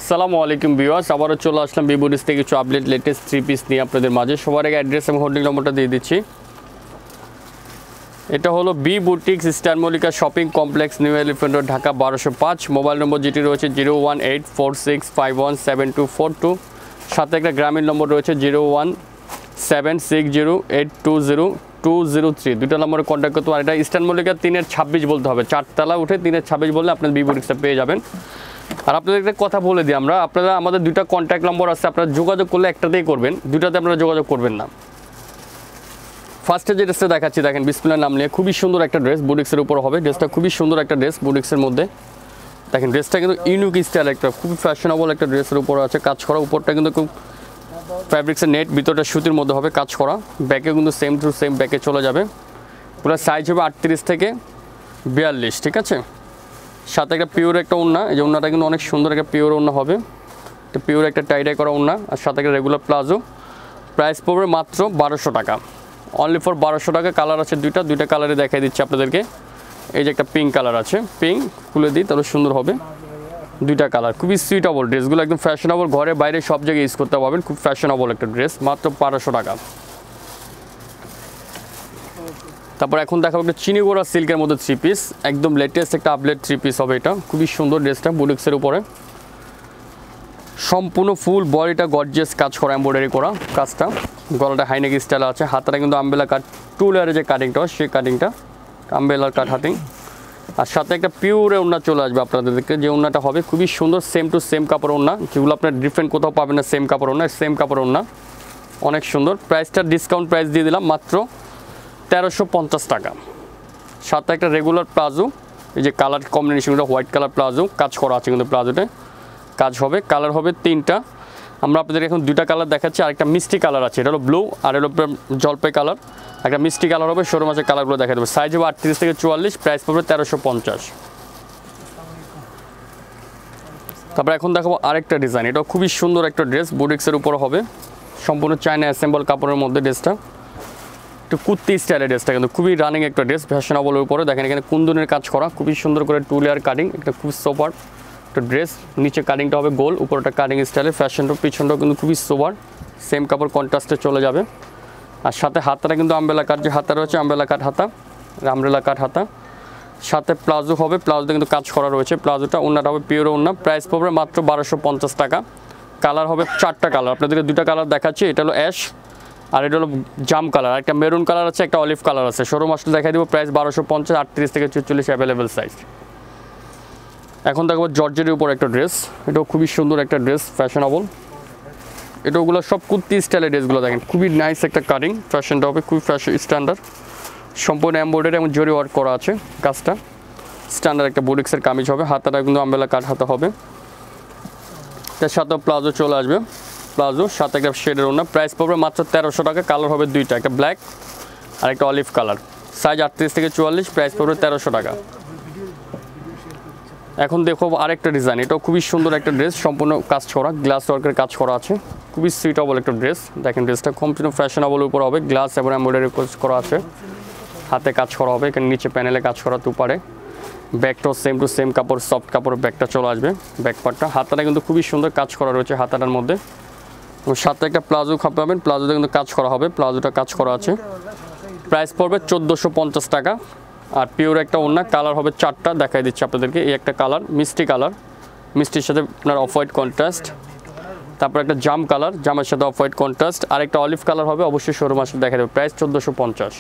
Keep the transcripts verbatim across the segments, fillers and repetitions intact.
আসসালামু আলাইকুম ভিউয়ার্স, আবারও চলে আসলাম বিবুডিস থেকে কিছু আপডেট লেটেস্ট থ্রি পিস নিয়ে আপনাদের মাঝে। সবার আগে অ্যাড্রেস এবং হোল্ডিং নম্বরটা দিয়ে দিচ্ছি। এটা হলো B boutiques star Mallika shopping complex, New Elephant Road, Dhaka বারোশো পাঁচ। মোবাইল নম্বর যেটি রয়েছে zero one eight four six five one seven two four two. সাথে একটা গ্রামীণ নম্বর রয়েছে zero one seven six zero eight two zero two zero three. দুটো নম্বরে contact করতে পারেন। এটা স্টার মল্লিকা তিনের ছাব্বিশ বলতে হবে, চারতলা উঠে তিনের ছাব্বিশ বললে আপনার বি বুটিক্সটা পেয়ে যাবেন। আর আপনাদের একটা কথা বলে দিই, আমরা আপনারা আমাদের দুইটা কন্ট্যাক্ট নম্বর আছে, আপনারা যোগাযোগ করলে একটাতেই করবেন, দুইটাতে আপনারা যোগাযোগ করবেন না। ফার্স্টে যে ড্রেসটা দেখাচ্ছি দেখেন, বিসমিল্লাহর নাম নিয়ে, খুবই সুন্দর একটা ড্রেস, বুটিক্সের উপর হবে। ড্রেসটা খুবই সুন্দর একটা ড্রেস বুটিক্সের মধ্যে। দেখেন ড্রেসটা কিন্তু ইউনিক স্টাইল, একটা খুবই ফ্যাশনেবল একটা ড্রেসের উপর আছে কাজ করা। উপরটা কিন্তু খুব ফ্যাব্রিক্সের নেট, ভিতরটা সুতির মধ্যে হবে কাজ করা। ব্যাকে কিন্তু সেম টু সেম ব্যাকে চলে যাবে। পুরো সাইজ হবে আটত্রিশ থেকে বিয়াল্লিশ, ঠিক আছে। সাথে একটা পিওর একটা ওড়না, এই যে ওড়নাটা কিন্তু অনেক সুন্দর একটা পিওর ওড়না হবে। একটা পিওর একটা টাইডাই করা ওড়না, আর সাথে একটা রেগুলার প্লাজো। প্রাইস পড়বে মাত্র বারোশো টাকা, অনলি ফর বারোশো টাকা। কালার আছে দুইটা, দুইটা কালারে দেখাই দিচ্ছি আপনাদেরকে। এই যে একটা পিঙ্ক কালার আছে, পিঙ্ক খুলে দিই তাহলে সুন্দর হবে। দুইটা কালার, খুবই সুইটেবল ড্রেসগুলো, একদম ফ্যাশনেবল, ঘরে বাইরে সব জায়গায় ইউজ করতে পারবেন। খুব ফ্যাশনেবল একটা ড্রেস, মাত্র বারোশো টাকা। তারপর এখন দেখাবো একটা চিনিগোড়া সিল্কের মধ্যে থ্রি পিস, একদম লেটেস্ট একটা আপডেট থ্রি পিস হবে এটা। খুবই সুন্দর ড্রেসটা, বুটিক্সের উপরে সম্পূর্ণ ফুল বডিটা গর্জিয়াস কাজ করা, এমব্রয়ডারি করা কাজটা। গলাটা হাইনেক স্টাইল আছে, হাতটা কিন্তু আম্বেলা কাট, টু লেয়ারের যে কাটিংটা সেই কাটিংটা আম্বেলার কাট হাতিং। আর সাথে একটা পিওরে ওড়না চলে আসবে আপনাদেরকে, যে ওড়নাটা হবে খুবই সুন্দর, সেম টু সেম কাপড় ওড়না, যেগুলো আপনার ডিফারেন্ট কোথাও পাবেন না। সেম কাপড় ওড়না, সেম কাপড় ওড়না, অনেক সুন্দর। প্রাইসটা ডিসকাউন্ট প্রাইস দিয়ে দিলাম মাত্র তেরোশো পঞ্চাশ টাকা। সাথে একটা রেগুলার প্লাজো, এই যে কালার কম্বিনেশনটা হোয়াইট কালার প্লাজো, কাজ করা আছে কিন্তু প্লাজোতে কাজ হবে। কালার হবে তিনটা, আমরা আপনাদের এখন দুইটা কালার দেখাচ্ছি। আর একটা মিষ্টি কালার আছে, এটা হলো ব্লু, আর হলো জলপাই কালার। একটা মিষ্টি কালার হবে, শোরুম আছে কালারগুলো দেখা দেবে। সাইজ হবে আটত্রিশ থেকে চুয়াল্লিশ, প্রাইস পড়বে তেরোশো পঞ্চাশ। তারপরে এখন দেখাবো আরেকটা ডিজাইন, এটাও খুবই সুন্দর একটা ড্রেস, বুটিক্সের উপর হবে, সম্পূর্ণ চায়না অ্যাসেম্বল কাপড়ের মধ্যে ড্রেসটা। একটু কুর্তি স্টাইলের ড্রেসটা কিন্তু খুবই রানিং একটা ড্রেস, ফ্যাশনেবলের উপরে। দেখেন এখানে কুন্দনের কাজ করা, খুবই সুন্দর করে টু লেয়ার কাটিং, একটা খুব সোপার একটা ড্রেস। নিচে কাটিংটা হবে গোল, উপরটা কাটিং স্টাইলের, ফ্যাশনটা পিছনটাও কিন্তু খুবই সোবার, সেম কাপড় কন্ট্রাস্টে চলে যাবে। আর সাথে হাতাটা কিন্তু আম্বেলা কাট, যে হাতা রয়েছে আম্বেলা কাট হাতা, আমব্রেলা কাট হাতা। সাথে প্লাজো হবে, প্লাজোতে কিন্তু কাজ করা রয়েছে প্লাজোটা। ওড়নাটা হবে পিওর ওড়না, প্রাইস পড়বে মাত্র বারোশো পঞ্চাশ টাকা। কালার হবে চারটা কালার, আপনাদেরকে দুটা কালার দেখাচ্ছি। এটা হলো অ্যাশ, আর এটা হলো জাম কালার, একটা মেরুন কালার আছে, একটা অলিভ কালার আছে। শোরুম আসলে দেখাই দেবো। প্রাইস বারোশো পঞ্চাশ, আটত্রিশ থেকে চুয়াল্লিশ অ্যাভেলেবেল সাইজ। এখন দেখবো জর্জেটের উপর একটা ড্রেস, এটাও খুবই সুন্দর একটা ড্রেস, ফ্যাশনেবল। এটাগুলো সব কুর্তি স্টাইলের ড্রেসগুলো দেখেন, খুবই নাইস একটা কাটিং, ফ্যাশনটা হবে খুবই ফ্যাশন স্ট্যান্ডার্ড, সম্পূর্ণ এমব্রয়ডারি এবং জরি ওয়ার্ক করা আছে কাজটা। স্ট্যান্ডার্ড একটা বুটিক্সের কামিজ হবে, হাতাটা কিন্তু আম্বেলা কাট হাতা হবে। তার সাথে প্লাজো চলে আসবে, প্লাজো সাথে একটা শেডের ওড়না। প্রাইস পড়বে মাত্র তেরোশো টাকা। কালার হবে দুইটা, একটা ব্ল্যাক আর একটা অলিভ কালার। সাইজ আটত্রিশ থেকে চুয়াল্লিশ, প্রাইস পড়বে তেরোশো টাকা। এখন দেখো আরেকটা ডিজাইন, এটাও খুবই সুন্দর একটা ড্রেস, সম্পূর্ণ কাজ করা, গ্লাস ওয়ার্কের কাজ করা আছে, খুবই সুইটেবল একটা ড্রেস। দেখেন ড্রেসটা সম্পূর্ণ ফ্যাশনেবল উপর হবে, গ্লাস এবং এমব্রয়ডারি কাজ করা আছে, হাতে কাজ করা হবে, এখানে নিচে প্যানেলে কাজ করা দুপারে। ব্যাকটাও সেম টু সেম কাপড়, সফট কাপড় ব্যাকটা চলে আসবে, ব্যাক পার্টটা। হাতাটা কিন্তু খুবই সুন্দর কাজ করা রয়েছে হাতাটার মধ্যে। এবং সাথে একটা প্লাজো খাপ পাবেন, প্লাজোতে কিন্তু কাজ করা হবে, প্লাজোটা কাজ করা আছে। প্রাইস পড়বে চোদ্দোশো পঞ্চাশ টাকা। আর পিওর একটা ওড়না, কালার হবে চারটা, দেখাই দিচ্ছি আপনাদেরকে। এই একটা কালার মিষ্টি কালার, মিষ্টির সাথে আপনার অফ হোয়াইট কন্ট্রাস্ট। তারপর একটা জাম কালার, জামের সাথে অফ হোয়াইট কন্ট্রাস্ট। আর একটা অলিভ কালার হবে, অবশ্যই শোরুম আসলে দেখা দেবে। প্রাইস চোদ্দোশো পঞ্চাশ।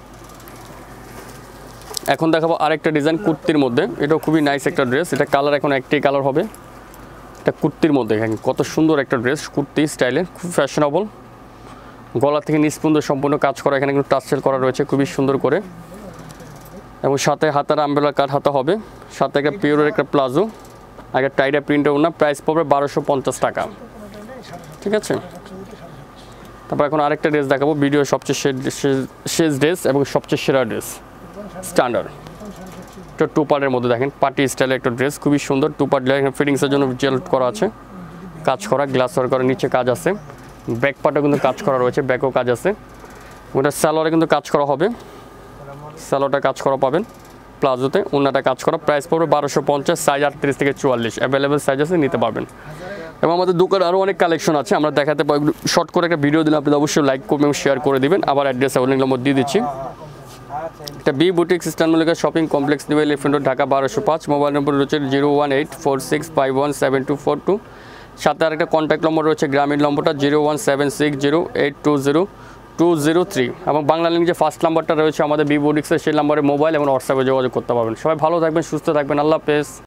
এখন দেখাবো আরেকটা ডিজাইন কুর্তির মধ্যে, এটাও খুবই নাইস একটা ড্রেস। এটা কালার এখন একটাই কালার হবে, এটা কুর্তির মধ্যে। এখানে কত সুন্দর একটা ড্রেস, কুর্তি স্টাইলে, খুব ফ্যাশনেবল। গলা থেকে নিচ পর্যন্ত সম্পূর্ণ কাজ করা, এখানে কিন্তু টাচেল করা রয়েছে খুবই সুন্দর করে। এবং সাথে হাতার আম্বেলা কাট হাতা হবে, সাথে একটা পিওরের একটা প্লাজো, আগে টাইডা প্রিন্টের ওড়না। প্রাইস পড়বে বারোশো পঞ্চাশ টাকা, ঠিক আছে। তারপর এখন আরেকটা ড্রেস দেখাবো, ভিডিও সবচেয়ে শেষ ড্রেস এবং সবচেয়ে সেরা ড্রেস, স্ট্যান্ডার্ড। এটা টু পার্টের মধ্যে দেখেন, পার্টি স্টাইলের একটা ড্রেস, খুবই সুন্দর। টু পার্ট ফিটিংসের জন্য জেল করা আছে, কাজ করা, গ্লাস ওয়ার্ক করা, নিচে কাজ আছে। ব্যাক পার্টও কিন্তু কাজ করা রয়েছে, ব্যাকও কাজ আছে। ওটা সালোয়ারে কিন্তু কাজ করা হবে, সালোয়ারটা কাজ করা পাবেন। প্লাজোতে ওনাটা কাজ করা। প্রাইস পড়বে বারোশো পঞ্চাশ, সাইজ আটত্রিশ থেকে চুয়াল্লিশ, অ্যাভেলেবেল সাইজ আছে, নিতে পারবেন। এবং আমাদের দোকানে আরও অনেক কালেকশন আছে, আমরা দেখাতে পারি। শর্ট করে একটা ভিডিও দিলে আপনি অবশ্যই লাইক করবেন, শেয়ার করে দিবেন। আবার অ্যাড্রেস অনেক নম্বর দিয়ে দিচ্ছি। এটা B boutique Eastern Mallika shopping complex New Elephant Road, Dhaka বারোশো পাঁচ। মোবাইল নম্বর রয়েছে zero one eight four six five one seven two four two. সাথে আরেকটা কন্ট্যাক্ট নম্বর রয়েছে গ্রামীণ নম্বরটা zero one seven six zero eight two zero two zero three. এবং Bangla link যে first নাম্বারটা রয়েছে আমাদের বি বুটিক্সের, সেই নাম্বারে মোবাইল এবং হোয়াটসঅ্যাপে যোগাযোগ করতে পারবেন। সবাই ভালো থাকবেন, সুস্থ থাকবেন, আল্লাহ হাফেজ।